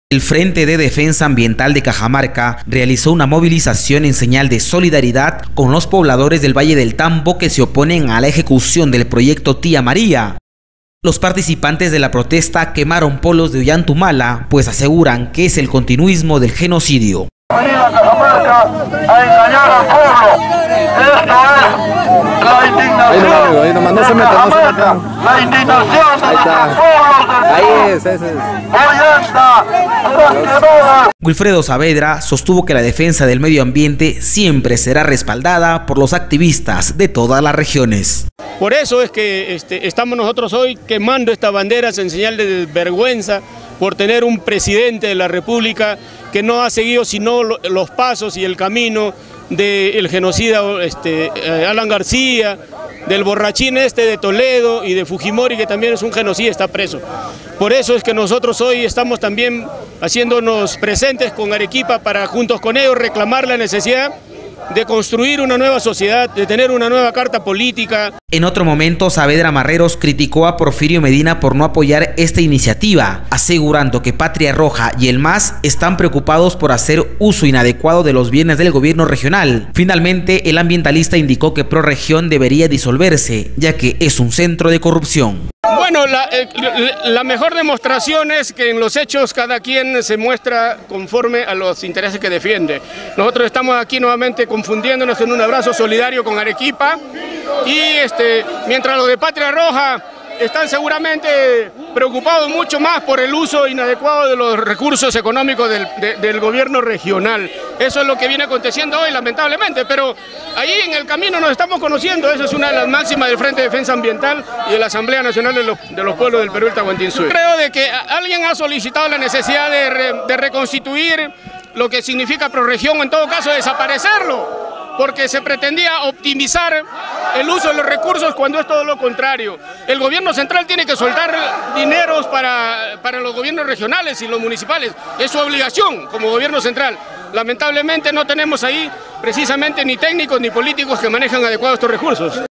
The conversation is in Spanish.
El Frente de Defensa Ambiental de Cajamarca realizó una movilización en señal de solidaridad con los pobladores del Valle del Tambo que se oponen a la ejecución del proyecto Tía María. Los participantes de la protesta quemaron polos de Ollantumala, pues aseguran que es el continuismo del genocidio. Venir a Cajamarca a engañar al pueblo. Esto es la indignación. Ahí nomás, no se meta, no se meta. La indignación de los pueblos del Ahí es, ese es. Ollanta, Trasquedora. Wilfredo Saavedra sostuvo que la defensa del medio ambiente siempre será respaldada por los activistas de todas las regiones. Por eso es que estamos nosotros hoy quemando estas banderas en señal de vergüenza por tener un presidente de la República que no ha seguido sino los pasos y el camino del genocida Alan García, del borrachín de Toledo y de Fujimori, que también es un genocida, está preso. Por eso es que nosotros hoy estamos también haciéndonos presentes con Arequipa para juntos con ellos reclamar la necesidad de construir una nueva sociedad, de tener una nueva carta política. En otro momento, Saavedra Marreros criticó a Porfirio Medina por no apoyar esta iniciativa, asegurando que Patria Roja y el MAS están preocupados por hacer uso inadecuado de los bienes del gobierno regional. Finalmente, el ambientalista indicó que ProRegión debería disolverse, ya que es un centro de corrupción. Bueno, la mejor demostración es que en los hechos cada quien se muestra conforme a los intereses que defiende. Nosotros estamos aquí nuevamente confundiéndonos en un abrazo solidario con Arequipa y mientras los de Patria Roja están seguramente preocupados mucho más por el uso inadecuado de los recursos económicos del gobierno regional. Eso es lo que viene aconteciendo hoy, lamentablemente, pero ahí en el camino nos estamos conociendo. Esa es una de las máximas del Frente de Defensa Ambiental y de la Asamblea Nacional de los Pueblos del Perú y el Tahuantinsuyo. Creo de que alguien ha solicitado la necesidad de reconstituir lo que significa ProRegión, en todo caso desaparecerlo, porque se pretendía optimizar el uso de los recursos cuando es todo lo contrario. El gobierno central tiene que soltar dineros para los gobiernos regionales y los municipales. Es su obligación como gobierno central. Lamentablemente no tenemos ahí precisamente ni técnicos ni políticos que manejan adecuados estos recursos.